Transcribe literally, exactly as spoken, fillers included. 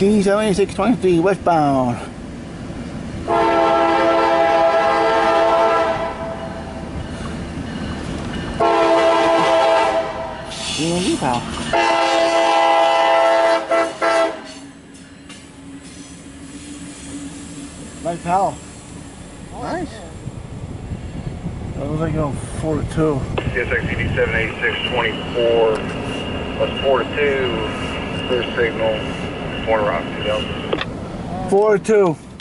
D seven eight six twenty-three westbound. D and D pal. Light Power. Nice. That looks like going four to two. C S X D seven eighty-six twenty-four. That's four to two. Clear signal. Corner rock two thousand. Four to two.